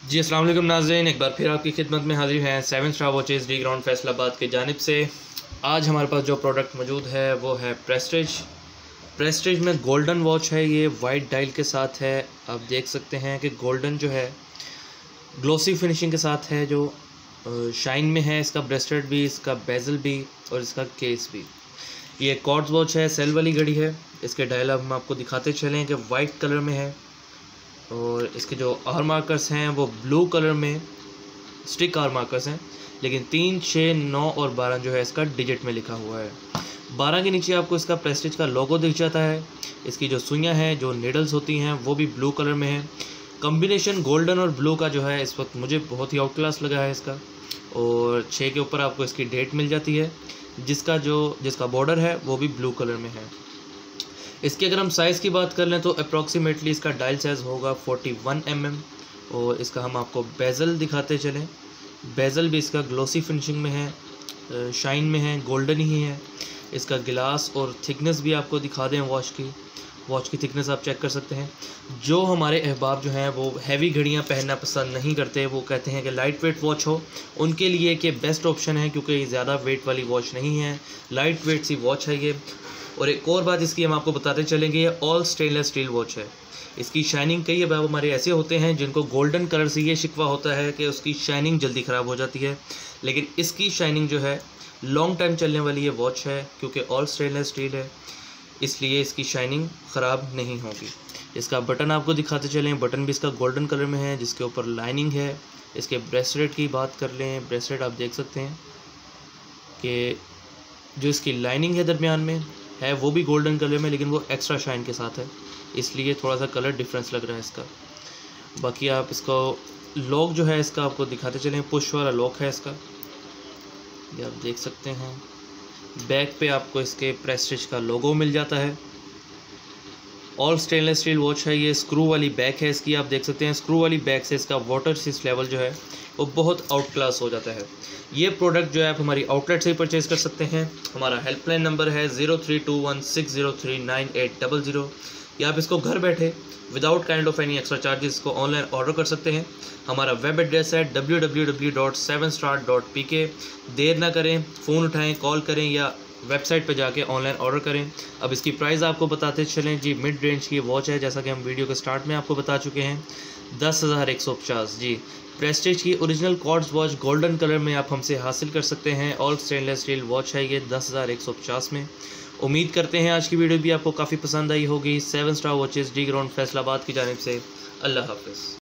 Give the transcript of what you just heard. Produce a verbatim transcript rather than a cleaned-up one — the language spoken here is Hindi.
जी अस्सलाम वालेकुम नाज़रीन, एक बार फिर आपकी खिदमत में हाजिर हैं seven star watches D ground Faisalabad की जानिब से। आज हमारे पास जो प्रोडक्ट मौजूद है वो है प्रेस्टीज। प्रेस्टीज में गोल्डन वॉच है, ये वाइट डायल के साथ है। आप देख सकते हैं कि गोल्डन जो है ग्लोसी फिनिशिंग के साथ है, जो शाइन में है। इसका ब्रेसलेट भी, इसका बेजल भी और इसका केस भी। ये कॉर्ड्स वॉच है, सेल वाली घड़ी है। इसके डायल हम आपको दिखाते चलें कि वाइट कलर में है और इसके जो आर मार्कर्स हैं वो ब्लू कलर में स्टिक आर मार्कर्स हैं, लेकिन तीन छः नौ और बारह जो है इसका डिजिट में लिखा हुआ है। बारह के नीचे आपको इसका प्रेस्टीज का लोगो दिख जाता है। इसकी जो सुइयाँ हैं, जो नीडल्स होती हैं, वो भी ब्लू कलर में है। कॉम्बिनेशन गोल्डन और ब्लू का जो है इस वक्त मुझे बहुत ही आउट क्लास लगा है इसका। और छः के ऊपर आपको इसकी डेट मिल जाती है, जिसका जो जिसका बॉर्डर है वो भी ब्लू कलर में है। इसकी अगर हम साइज़ की बात कर लें तो अप्रॉक्सीमेटली इसका डायल साइज़ होगा फोर्टी वन एम एम। और इसका हम आपको बेजल दिखाते चलें। बेजल भी इसका ग्लोसी फिनिशिंग में है, शाइन में है, गोल्डन ही है। इसका गिलास और थिकनेस भी आपको दिखा दें। वॉच की वॉच की थिकनेस आप चेक कर सकते हैं। जो हमारे अहबाब जो हैं वो हैवी घड़ियां पहनना पसंद नहीं करते, वो कहते हैं कि लाइट वेट वॉच हो, उनके लिए कि बेस्ट ऑप्शन है, क्योंकि ये ज़्यादा वेट वाली वॉच नहीं है, लाइट वेट सी वॉच है ये। और एक और बात इसकी हम आपको बताते चलेंगे, ये ऑल स्टेनलेस स्टील वॉच है। इसकी शाइनिंग, कई अहबाब हमारे ऐसे होते हैं जिनको गोल्डन कलर से ये शिकवा होता है कि उसकी शाइनिंग जल्दी ख़राब हो जाती है, लेकिन इसकी शाइनिंग जो है लॉन्ग टाइम चलने वाली ये वॉच है, क्योंकि ऑल स्टेनलेस स्टील है, इसलिए इसकी शाइनिंग ख़राब नहीं होगी। इसका बटन आपको दिखाते चलें। बटन भी इसका गोल्डन कलर में है, जिसके ऊपर लाइनिंग है। इसके ब्रेसलेट की बात कर लें, ब्रेसलेट आप देख सकते हैं कि जो इसकी लाइनिंग है दरमियान में है वो भी गोल्डन कलर में, लेकिन वो एक्स्ट्रा शाइन के साथ है, इसलिए थोड़ा सा कलर डिफरेंस लग रहा है इसका। बाकी आप इसको लॉक जो है इसका आपको दिखाते चलें। पुश वाला लॉक है इसका, ये आप देख सकते हैं। बैक पे आपको इसके प्रेस्टीज का लोगो मिल जाता है। ऑल स्टेनलेस स्टील वॉच है ये। स्क्रू वाली बैक है इसकी, आप देख सकते हैं। स्क्रू वाली बैक से इसका वाटर रेजिस्टेंस लेवल जो है वो बहुत आउट क्लास हो जाता है। ये प्रोडक्ट जो है आप हमारी आउटलेट से ही परचेज कर सकते हैं। हमारा हेल्पलाइन नंबर है zero three two one six zero three nine eight double zero. या आप इसको घर बैठे without kind of any extra charges को ऑनलाइन ऑर्डर कर सकते हैं। हमारा वेब एड्रेस है W W W dot seven star dot P K. देर ना करें, फ़ोन उठाएं, कॉल करें या वेबसाइट पर जाके ऑनलाइन ऑर्डर करें। अब इसकी प्राइस आपको बताते चलें जी। मिड रेंज की वॉच है, जैसा कि हम वीडियो के स्टार्ट में आपको बता चुके हैं, दस हज़ार एक सौ पचास जी। प्रेस्टीज की original quartz watch golden colour में आप हमसे हासिल कर सकते हैं। ऑल स्टेनलेस स्टील वॉच है ये, दस हज़ार एक सौ पचास में। उम्मीद करते हैं आज की वीडियो भी आपको काफ़ी पसंद आई होगी। Seven star watches D ground Faisalabad की जानिब से अल्लाह हाफ़िज़।